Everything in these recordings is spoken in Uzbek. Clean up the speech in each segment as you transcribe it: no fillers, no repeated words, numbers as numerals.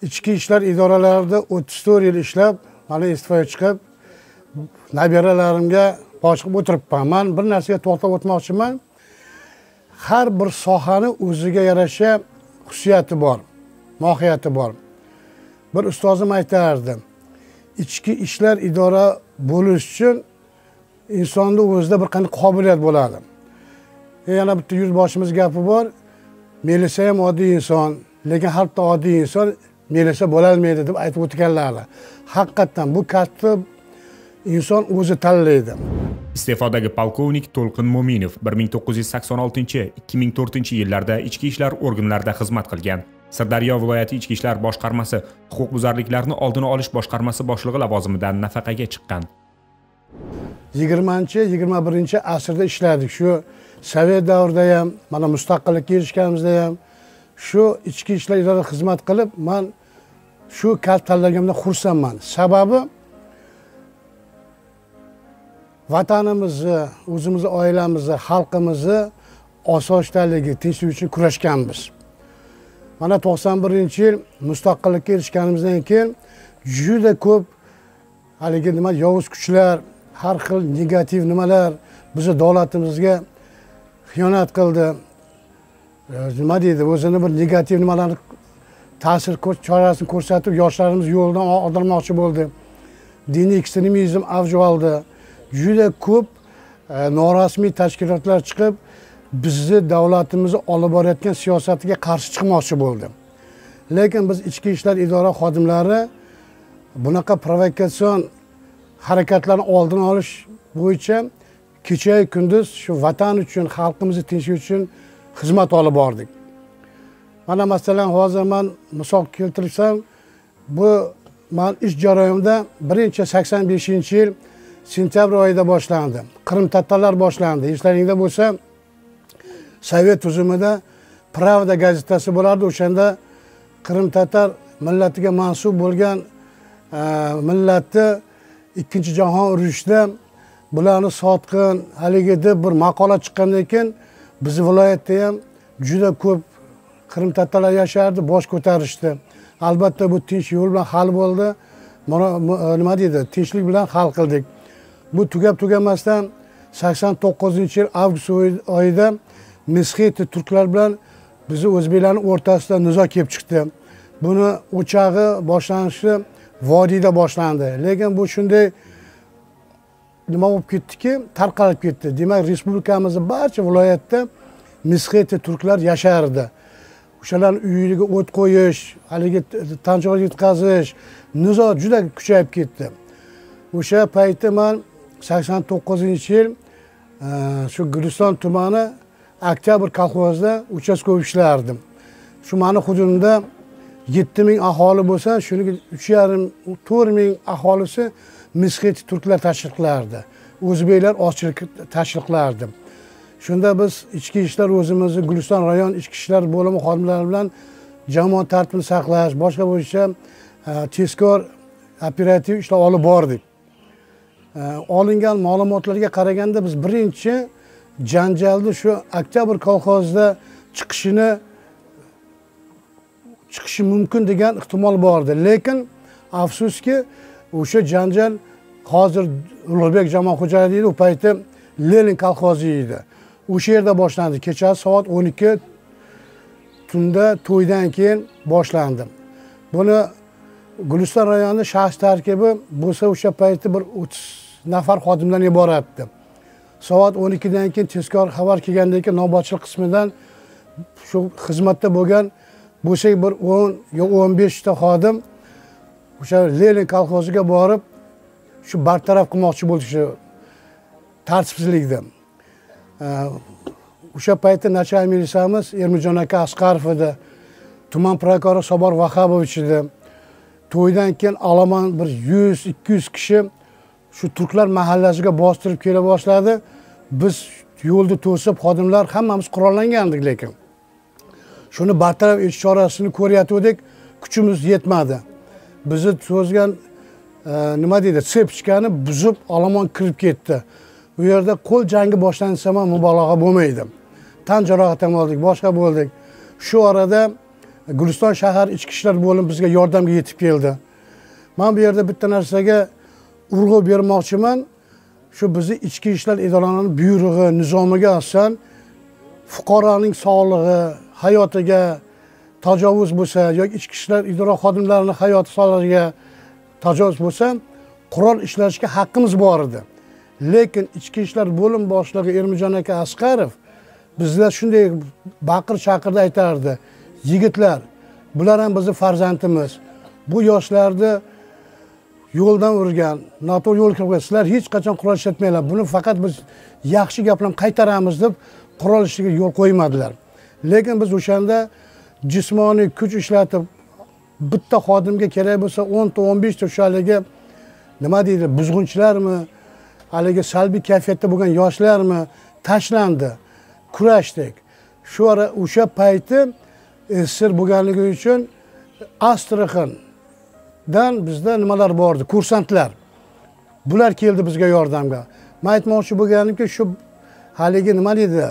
ichki ishlar idoralarida 34 yil ishlab, mana iste'foga chiqib, nabiralarimga boshliq o'tiribman. Men bir narsaga to'xtab o'tmoqchiman. Har bir sohani o'ziga yarasha xususiyati bor, mohiyati bor. Bir ustozim aytardi, ichki ishlar idora bo'lish uchun insonning o'zida bir qanday qobiliyat bo'ladi. Yana bitta yurtboshimiz gapi bor. Melisa ham oddiy inson, lekin har bitta oddiy inson melisa bo'la olmaydi deb aytib o'tganlardi. Haqiqatan bu katta inson o'zi tanlaydi. Iste'fodagi polkovnik To'lqin Mo'minov 1986-2004 yillarda ichki ishlar organlarida xizmat qilgan. Sirdaryo viloyati ichki ishlar boshqarmasi huquqbuzarliklarni oldini olish boshqarmasi boshlig'i lavozimidan nafaqaga chiqqan. 20-21-asrda ishladik. Shu Sovet davrida ham, mana mustaqillikka erishganimizda ham shu ichki ishlar idorasida xizmat qilib, men shu kasb tanlaganimdan xursandman. Sababi vatanimizni, o'zimizni oilamizni, xalqimizni osoyishtaligi, tinchlik uchun kurashganmiz. Mana 91-yil mustaqillikka erishganimizdan keyin juda ko'p haligi nima yovuz kuchlar, har xil negativ nimalar bizni davlatimizga xiyonat qildi. Nima deydi, o'zini bir negativ nimalarni ta'sir chorasini ko'rsatib, yoshlarimiz yo'ldan og'dirmoqchi bo'ldi. Diniy ekstremizm avj oldi. Juda ko'p norasmiy tashkilotlar chiqib, bizni davlatimizni olib borayotgan siyosatiga qarshi chiqmoqchi bo'ldi. Lekin biz ichki ishlar idora xodimlari bunaqa provokatsion harakatlarni oldini olish bo'yicha kecha kunduz shu vatan uchun, xalqimizni tinchligi uchun xizmat olib bordik. Mana masalan hozir men misol keltirsam, bu men ish jarayonida 85-yil sentyabr oyida boshlandi. Qrim tatarlar boshlandi. Eslaringda bo'lsa, Sovet tuzumida Pravda gazetasi bo'lardi. O'shanda Qrim tatar millatiga mansub bo'lgan millatni Ikkinchi jahon urushida bularni sotqin haligi deb bir maqola chiqqandan keyin bizning viloyatda ham juda ko'p Qrim tatarlar yashardi, bosh ko'tarishdi. Albatta bu tinch yo'l bilan hal bo'ldi. Nima deydi? Tinchlik bilan hal qildik. Bu tugamasdan 89-yil avgust oyida Mesxeti turklar bilan bizni o'zbeklarning o'rtasida nizo kelib chiqdi. Buni o'chog'i boshlanishi vodiyda boshlandi. Lekin bu shunday nima bo'lib ketdiki, tarqalib ketdi. Demak, respublikamizning barcha viloyatda Mesxeti turklar yashardi. O'shalarning uyiga o't qo'yish, haligi tanchoq yetkazish, nizo juda kuchayib ketdi. O'sha paytda men 89-yil shu Guliston tumani Oktyabr kolxozida uchastkov ishlardim. Shu meni hududimda 7000 aholi bo'lsa, shuniga 3,5-4,000 aholisi Mesxeti turklar tashkil qilardi. O'zbeklar ozchilik tashkil qilardi. Shunda biz ichki ishlar o'zimizni Guliston rayon ichki ishlar bo'limi xodimlari bilan jamoat tartibini saqlash, boshqa bo'yicha tezkor operativ ishlar olib bordik. Olingan ma'lumotlarga qaraganda biz birinchi janjalni shu Oktyabr kolxozida chiqishi mumkin degan ehtimol bor edi. Lekin afsuski o'sha janjal hozir Ulug'bek Jamol xo'jalik deydi, u paytda Lenin kolxozi edi. O'sha yerda boshlandi. Kechasi soat 12 tunda to'ydan keyin boshlandi. Buni Guliston rayonida shaxs tarkibi bo'lsa o'sha paytda bir 30 nafar xodimdan iboratdi. Soat 12 dan keyin tezkor xabar kelgandan keyin navbatchilik qismidan shu xizmatda bo'lgan bo'lsak bir 10 yo 15 ta xodim o'sha Lenin kolxoziga borib shu bartaraf qilmoqchi bo'ldi shu tartibsizlikni. O'sha paytda nachalnik milisiyamiz Ermijon aka Asqarov edi, tuman prokurori Sobor Vahobovich edi. To'ydan keyin olomon bir 100-200 kishi shu turklar mahallasiga bostirib kela boshladi. Biz yo'lda to'sib, xodimlar hammamiz qurollangandik, lekin shuni bartaraf etish chorasini ko'rayotgandik, kuchimiz yetmadi. Bizni to'sgan nima deydi, sepchkani buzib olomon kirib ketdi. Bu yerda qo'l jangi boshlansa ham mubolag'a bo'lmaydi. Tan jarohati ham oldik, boshqa bo'ldik. Shu orada Guliston shahar ichki ishlar bo'limi bizga yordamga yetib keldi. Men bu yerda bitta narsaga urg'u bermoqchiman. Shu bizni ichki ishlar idoralarining buyrug'i, nizomiga asosan fuqaroning sog'lig'i, hayotiga tajovuz bo'lsa yoki ichki ishlar idora xodimlarining hayoti sog'lig'iga tajovuz bo'lsa, qurol ishlashga haqqimiz bor edi. Lekin ichki ishlar bo'lim boshlig'i Ermijon aka Asqarov bizlar shunday baqir-chaqirda aytardi: "Yigitlar, bular ham bizning farzandimiz. Bu yoshlarni yo'ldan urgan, noto'g'ri yo'lga qo'ygan. Sizlar hech qachon qurol ishlatmanglar. Buni faqat biz yaxshi gap bilan qaytaramiz" deb qurol ishlashiga yo'l qo'ymadilar. Lekin biz o'shanda jismoniy kuch ishlatib, bitta xodimga kerak bo'lsa 10 ta 15 ta o'shaligi nima deydi, buzg'unchilarmi, haligi salbiy kayfiyatda bo'lgan yoshlarmi tashlandi. Kurashdik. Shu ara o'sha payti sir bo'lganligi uchun Astraxandan bizda nimalar bor edi? Kursantlar. Bular keldi bizga yordamga. Men aytmoqchi bo'lganimki, shu haligi nima deydi,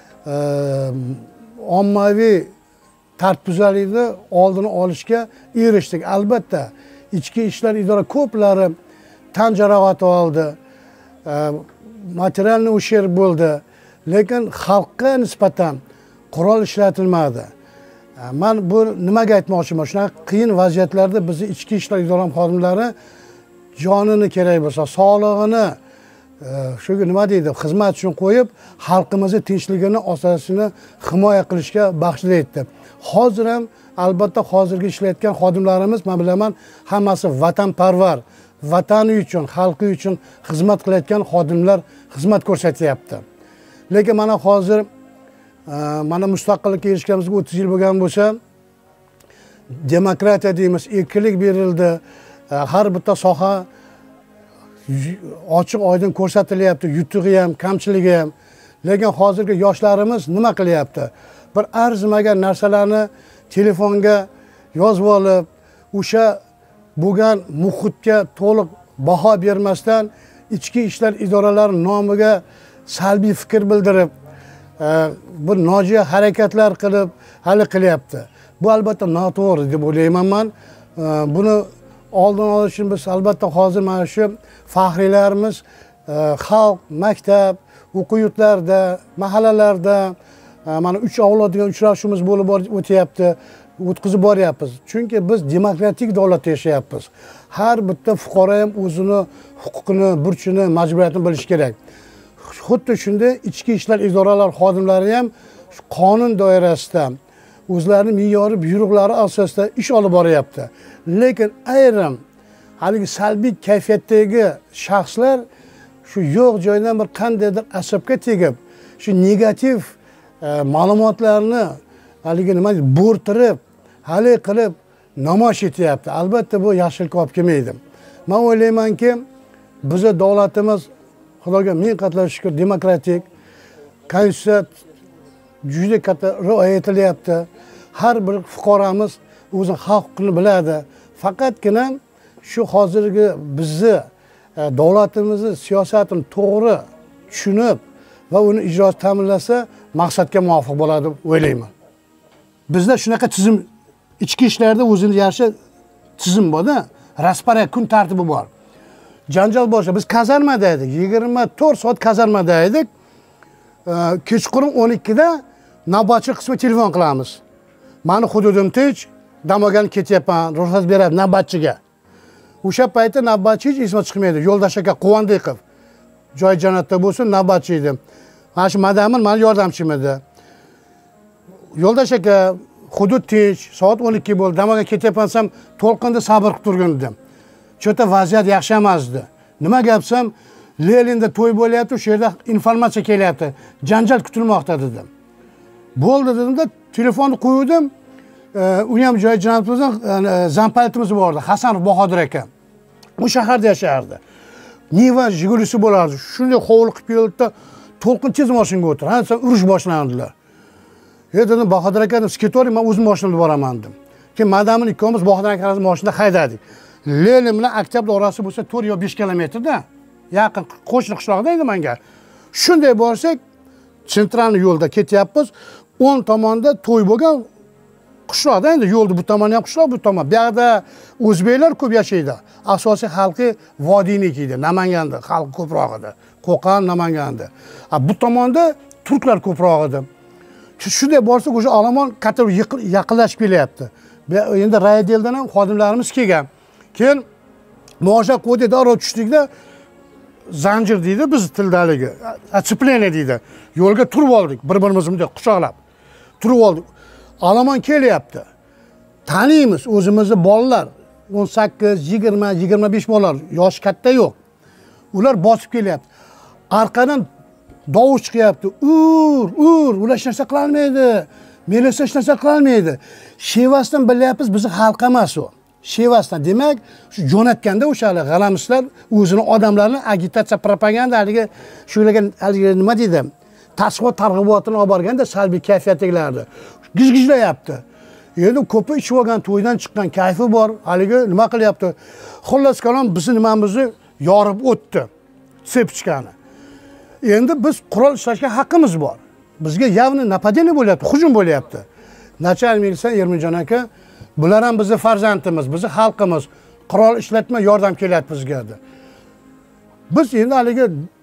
ommaviy tartibbuzarlikni oldini olishga erishdik. Albatta, ichki ishlar idora ko'plari tan jarohati oldi, materialni o'shir bo'ldi, lekin xalqqa nisbatan qurol ishlatilmadi. Men bu nimaga aytmoqchiman? Shunaqa qiyin vaziyatlarda bizni ichki ishlar idora xodimlari jonini kerak bo'lsa, sog'lig'ini shu nima deydi, xizmat uchun qo'yib, xalqimizning tinchligini, ososini himoya qilishga baxshida etdi. Hozir ham albatta hozirgi ishlayotgan xodimlarimiz, men bilaman, hammasi vatanparvar, vatani uchun, xalqi uchun xizmat qilayotgan xodimlar xizmat ko'rsatyapti. Lekin mana hozir mana mustaqillikka erishganimizga 30 yil bo'lgan bo'lsa, demokratiya deymiz, erkinlik berildi, har bitta soha ochiq oydin ko'rsatilyapti, yutug'i ham, kamchiligi ham. Lekin hozirgi yoshlarimiz nima qilyapti? Bir arzimagan narsalarni telefonga yozib olib, o'sha bo'lgan muhitga to'liq baho bermasdan ichki ishlar idoralari nomiga salbiy fikr bildirib, bir nojo'ya harakatlar qilib hali qilyapti. Bu albatta noto'g'ri deb o'ylayman men. Buni oldini olish uchun biz albatta hozir mana shu faxriylarimiz xalq, maktab, o'quv yurtlarida, mahallalarda mana 3 avlodigan uchrashuvimiz bo'lib o'tyapti, o'tkazib boryapmiz. Chunki biz demokratik davlatda yashayapmiz. Har bitta fuqaro ham o'zini huquqini, burchini, majburiyatini bilish kerak. Xuddi shunday ichki ishlar idoralari xodimlari ham qonun doirasida o'zlarining me'yoriy buyruqlari asosida ish olib boryapti. Lekin ayrim haligi salbiy kayfiyatdagi shaxslar shu yo'q joydan bir qandaydir asabga tegib, shu negativ ma'lumotlarni haligi nima deydi, bo'rtirib, hali qilib namoyish etyapti. Albatta bu yaxshilikka olib kelmaydi. Men o'ylaymanki, bizning davlatimiz Xudoga ming qatla shukr demokratik, konstitutsiya juda katta rioya etilyapti. Har bir fuqaromiz o'zi huquqini biladi. Faqatgina shu hozirgi bizni davlatimizning siyosatini to'g'ri tushunib va uni ijrosi ta'minlasa, maqsadga muvofiq bo'ladi deb o'ylayman. Bizda shunaqa tizim, ichki ishlarda o'zining yarasha tizim bor-da, rasparya kun tartibi bor. Janjal bo'lsa, biz kazarmada edik, 24 soat kazarmada edik. Kechqurun 12 da navbatchi qismi telefon qilamiz. Meni hududim tinch, damagan ketyapman, ruxsat beradi navbatchiga. O'sha paytda navbatchi hech esma chiqmaydi. Yo'ldosh aka Quvondiqov joy jannatda bo'lsin, navbatchi edim. Mana shu Madamin meni yordamchim edi. Yo'ldosh aka, hudud tinch, soat 12 bo'ldi, damagan ketyapsam, to'lqinda sabr qilib turgan edim. Cho'ta vaziyat yaxshi emasdi. Nima gapsam, Leninda to'y bo'lyapti, o'sha yerda informatsiya kelyapti. Janjal kutilmoqda dedim. Bo'ldi dedimda, telefonni qo'ydim. U ham joy janotimizdan zampalitimiz bor edi, Hasanov Bahodir aka. Bu shaharda yashardi. Niva Jigulisi bo'lardi. Shunday hovli qilib keldi-da, to'lqin tez mashinaga o'tirdi. Ha, urush boshlandilar. Dedim, Bahodir aka, siz ketovering, men o'zim mashinamda boraman dedim. Keyin Madamin ikkovimiz Bahodir akamizni mashinada haydadik. Lenin bilan Oktyabr orasi bo'lsa 4 yo 5 kilometrda, yaqin qo'shni qishloqda edi menga. Shunday borsak, sentralniy yo'lda ketyapmiz. 10 tomonda to'y bo'lgan, qishloqda endi yo'lni bu tomoni ham qishloq, bu tomon. Bu yoqda o'zbeklar ko'p yashaydi. Asosiy xalqi vodiyniki edi, Namanganda xalq ko'proq edi. Qo'qon, Namanganda. Bu tomonda turklar ko'proq edi. Shunday bo'lsa, o'sha olomon katta yaqinlashib kelyapti. Endi raydeldan ham xodimlarimiz kelgan. Keyin mo'sha qo'ydi, darrov tushdikda zanjir deydi biz tildaligi. Atsupleniya deydi. Yo'lga turib oldik, bir-birimizni bunday quchoqlab. Turib oldik. Olomon kelyapti. Taniymiz o'zimizni bolalar. 18, 20, 25 bolalar, yosh katta yo'q. Ular bosib kelyapti. Arqadan dovush chiqyapti. Ular hech narsa qila olmaydi. Militsiya hech narsa qila olmaydi. Shevasdan bilyapmiz, bizni xalq emas u. Shevasdan, demak, shu jo'natganda o'shalar g'alamislar o'zini odamlarni agitatsiya, propaganda shularga nima deydi? Tashviqot targ'ibotini olib borganda salbiy kayfiyatdagilarni gijgijlayapti. Endi ko'pi ichib olgan, to'ydan chiqqan kayfi bor, haligi nima qilyapti? Xullas kalom bizni nimamizni yorib o'tdi. Sepchkani. Endi biz qurol ishlashga haqqimiz bor. Bizga явно нападение bo'lyapti, hujum bo'lyapti. Начальник militsiya Erminjon aka, bular ham bizning farzandimiz, bizning xalqimiz. Qurol ishlatma, yordam kelyapti bizga dedi. Biz endi haligi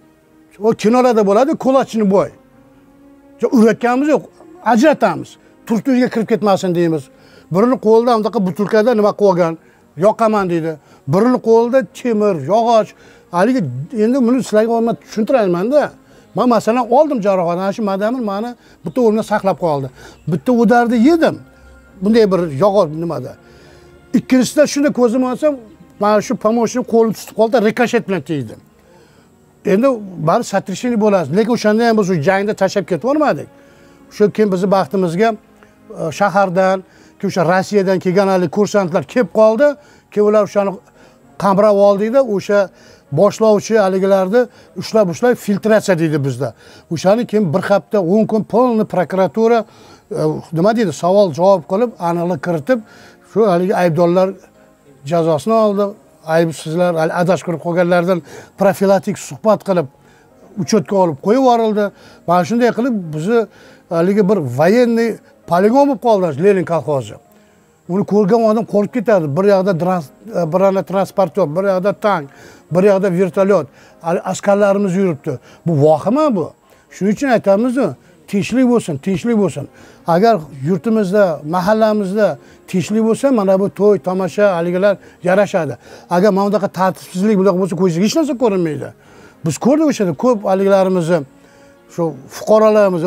o kinolarda bo'ladi, kulachni bo'y. Uratganimiz yo'q, ajratamiz. Turklarga kirib ketmasin deymiz. Birini qo'lida undaqa butulkada nima qo'ygan, yoqaman deydi. Birini qo'lida temir, yog'och. Haligi endi buni sizlarga olmay tushuntirayman-da. Men masalan oldim jarohat, ana shu madamil meni bitta o'rnida saqlab qoldi. Bitta udarda yedim. Bunday bir yog'och nimada. Ikkinchisida shunda ko'zim olsam, mana shu pomoshni qo'lim tutib qoldi, rikoshet bilan tegdi. Endi bari satrishini bo'ladi. Lekin o'shanda ham biz jangda tashlab ketib olmadik. Shu keyin bizni baxtimizga shahardan, o'sha Rossiyadan kelgan hali kursantlar kelib qoldi. Keyin ular o'shani qamrab oldida, o'sha boshlovchi haligilarni ushlab filtratsiya deydi bizda. O'shani keyin bir hafta 10 kun polni prokuratura nima deydi, savol javob qilib, aniqlik kiritib, shu haligi aybdorlar jazosini oldi. Aybsizlar, adashib qolganlardan profilaktik suhbat qilib, uchotga olib qo'yib yuborildi. Mana shunday qilib bizni haligi bir voyenniy poligon bo'lib qoldi Lenin kolxozi. Uni ko'rgan odam qo'rqib ketadi. Bir yoqda transportyor, bir yoqda tank, bir yoqda vertolyot, askarlarimiz yuribdi. Bu vahima bu. Shuning uchun aytamiz-ku, tinchlik bo'lsin, tinchlik bo'lsin. Agar yurtimizda, mahallamizda tinchlik bo'lsa, mana bu to'y, tomosha, haligilar yarashadi. Agar mana bunaqa tartibsizlik bunaqa bo'lsa, ko'zga hech narsa ko'rinmaydi. Biz ko'rdik o'shada ko'p haligilarimizni, shu fuqarolarimiz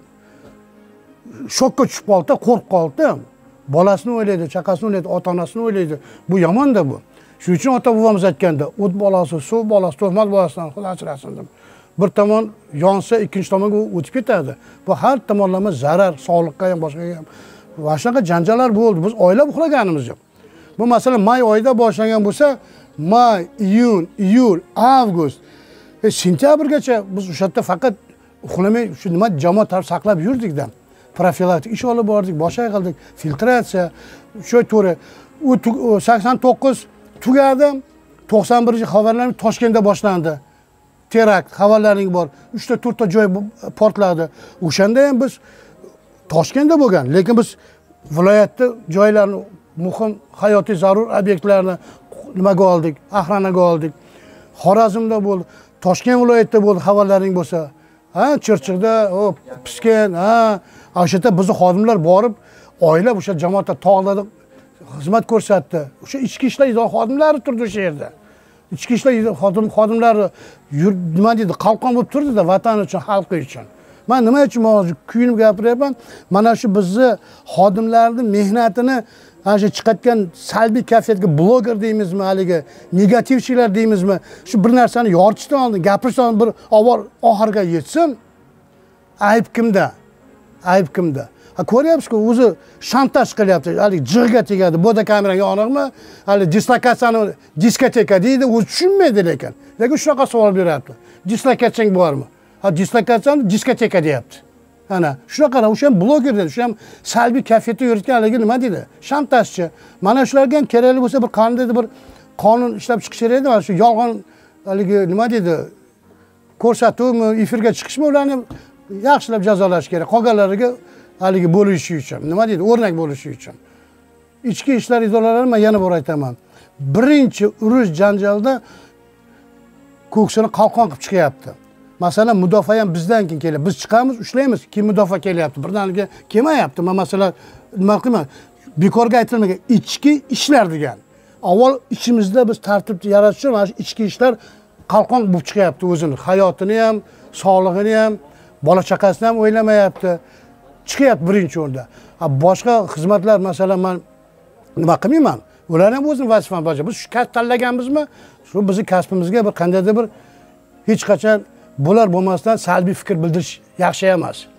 shokka tushib qoldi, qo'rqib qoldi. Bolasini o'ylaydi, chaqasini o'ylaydi, ota-onasini o'ylaydi. Bu yomon-da bu. Shuning uchun ota bobomiz aytganda, o't bolasi, suv bolasi, tuhmat bolasidan Xudo asrasin deb. Bir tomon yonsa, ikkinchi tomonga o'tib ketadi. Bu har tomonlama zarar, sog'liqqa ham, boshqaga ham. Va shunaqa janjallar bo'ldi. Biz oila uxlaganimiz yo'q. Bu masalan may oyida boshlangan bo'lsa, may, iyun, iyul, avgust, sentyabrgacha biz o'sha yerda faqat uxlamay shu nima jamoat taraf saqlab yurdikdan. Profilaktik ish olib bordik, boshqa qildik, filtratsiya, shu to'g'ri. U 89 tugadi, 91 xabarlar Toshkentda boshlandi. Terakt xabarlaring bor. 3 ta 4 ta joy portladi. O'shanda ham biz Toshkentda bo'lgan, lekin biz viloyatda joylarni, muhim hayotiy zarur obyektlarni nimaga oldik, Axranaga oldik. Xorazmda bo'ldi, Toshkent viloyatida bo'ldi xabarlaring bo'lsa. Chirchiqda, Piskent, o'sha yerda bizning xodimlar borib, oila o'sha jamoatda tog'larda xizmat ko'rsatdi. O'sha ichki ishlar idora xodimlari turdi o'sha yerda. Ichki ishlar xodimlari nima deydi, qalqon bo'lib turdi-da, vatan uchun, xalqi uchun. Men nima uchun hozir kuyinib gapiryapman? Mana shu bizni xodimlarning mehnatini ana shu chiqayotgan salbiy kayfiyatga bloger deymizmi, haligi negativchilar deymizmi, shu bir narsani yoritishdan oldin, gapirishdan bir oxirga yetsin. Ayb kimda? Ayb kimda? Ko'ryapsiz-ku, o'zi shantaj qilyapti. Haligi jig'iga tegadi. Boda kameraga yoniqmi? Hali dislokatsiyani diskoteka deydi, o'zi tushunmaydi lekin. Lekin shunaqa savol beryapti. Dislokatsiyang bormi? Dislokatsiyani diskoteka deyapti. Ana shunaqa, o'sha ham bloger dedi, o'sha ham salbiy kayfiyatda yuritgan haligi nima deydi? Shantajchi. Mana shularga ham kerakli bo'lsa bir qanday bir qonun ishlab chiqish kerak edi. Mana shu yolg'on haligi nima deydi? Ko'rsatuvmi, efirga chiqishmi, ularni yaxshilab jazolash kerak. Qolganlariga haligi bo'lishi uchun, nima deydi, o'rnak bo'lishi uchun. Ichki ishlar idoralari, men yana bir aytaman. Birinchi urush janjalda ko'ksini qalqon qilib chiqyapti. Masalan, mudofaa ham bizdan keyin keladi. Biz chiqamiz, ushlaymiz, keyin mudofaa kelyapti. Birdaniga kelmayapti. Men masalan, nima qilaman? Bekorga aytilmagan ichki ishlar degan. Avval ichimizda biz tartibni yaratish uchun mana shu ichki ishlar qalqon bo'lib chiqyapti o'zini. Hayotini ham, sog'lig'ini ham, bola chaqasini ham o'ylamayapti. Chiqyapti birinchi o'rinda. Boshqa xizmatlar, masalan, men nima qilmayman? Ular ham o'zini vazifani bajaradi. Biz shu kasb tanlaganmizmi? Shu bizning kasbimizga bir qandaydir bir hech qachon bular bo'lmasdan salbiy fikr bildirish yaxshi emas.